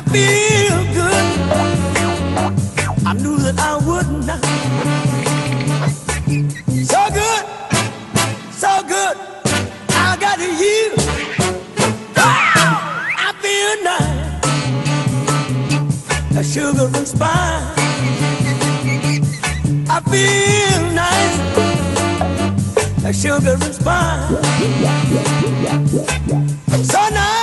feel good. I knew that I would not. So good, so good. I got you. I feel nice. A sugar and spice. I feel nice. A sugar and spice. So nice.